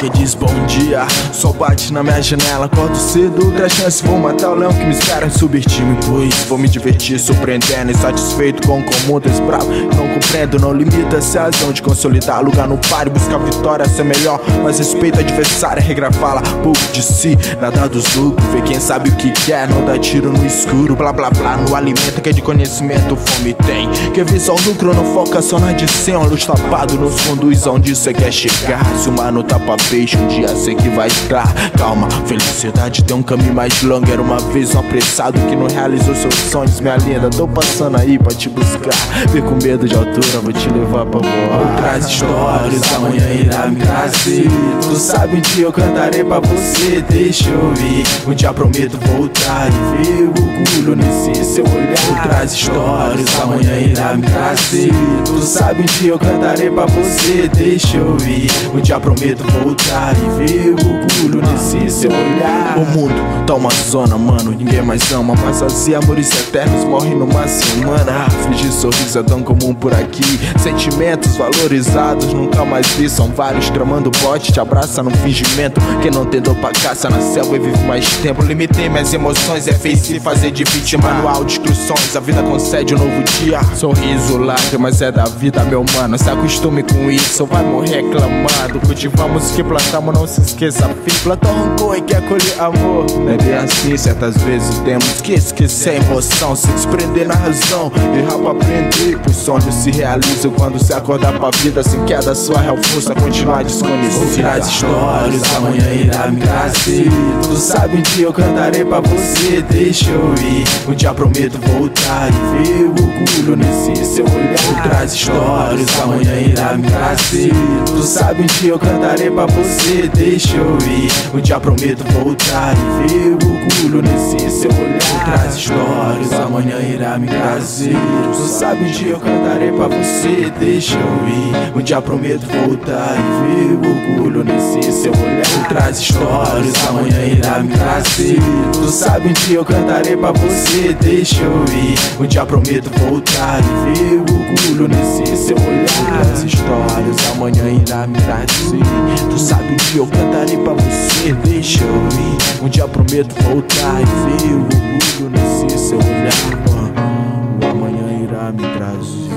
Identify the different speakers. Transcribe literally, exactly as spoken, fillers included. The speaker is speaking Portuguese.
Speaker 1: que diz bom dia. Sol bate na minha janela, acordo cedo, outra chance, vou matar o leão que me espera. Subir-me, pois vou me divertir, surpreendendo, insatisfeito com o comum, desbravo. Não compreendo, não limita-se a razão de consolidar lugar no páreo, buscar vitória, ser melhor, mas respeita o adversário, regra fala pouco de si, nada dos lucros. Vê quem sabe o que quer, não dá tiro no escuro, blá blá blá, no alimento que é de conhecimento, fome tem. Quer ver só o lucro, não foca só na adição, a luz tapado nos conduz aonde cê quer chegar. Se o mano tapa peixe, um dia sei que vai estar. Calma, felicidade tem um caminho mais longo. Era uma vez um apressado que não realizou seus sonhos, minha linda, tô passando aí pra te buscar. Vê com medo de altura, vou te levar pra voar. Traz histórias, amanhã irá me trazer. Tu sabe um dia eu cantarei pra você, deixa eu ir. Um dia prometo voltar e ver o orgulho nesse seu olhar. Traz histórias, amanhã irá me trazer. Tu sabe um dia eu cantarei pra você, deixa eu ir. Um dia prometo voltar e ver o orgulho nesse seu olhar. O mundo tá uma zona, mano, ninguém mais ama. Passas e amores eternos morrem numa semana. Fingir sorriso é tão comum por aqui. Sentimentos valorizados nunca mais vi. São vários tramando bote, te abraça no fingimento. Quem não tem dor pra caça na selva e vive mais tempo. Limitei minhas emoções, é face fazer de vítima. Manual de instruções, a vida concede um novo dia. Sorriso, lágrimas é da vida, meu mano. Se acostume com isso, vai morrer reclamando. Cultivamos o que plantamos, não se esqueça. Fim, plantou rancor e quer colher amor. Não é bem assim, certas vezes temos que esquecer a emoção, se desprender na razão, errar pra aprender. Os sonhos se realizam quando se acordar pra vida. Sem queda, sua real força continuar desconhecida. Ouvirá as histórias, amanhã irá me trazer. Tu sabe um dia eu cantarei pra você, deixa eu ir. Um dia prometo voltar e ver o orgulho nesse seu olhar. Traz histórias, amanhã irá me trazer. Tu sabe um dia eu cantarei pra você, deixa eu ir. Um dia prometo voltar e ver o orgulho nesse seu olhar. Traz histórias, amanhã irá me trazer. Tu sabe um dia eu cantarei pra você, deixa eu ir. Um dia prometo voltar e ver o orgulho nesse seu olhar. Traz histórias, amanhã irá me trazer. Tu sabe um dia eu cantarei pra você, deixa eu ir. Um dia prometo voltar e ver o orgulho nesse seu olhar. Traz histórias, amanhã irá me trazer. Tu sabe um dia eu cantarei pra você, deixa eu ir. Um dia prometo voltar e ver o orgulho nesse seu olhar. O amanhã irá me trazer.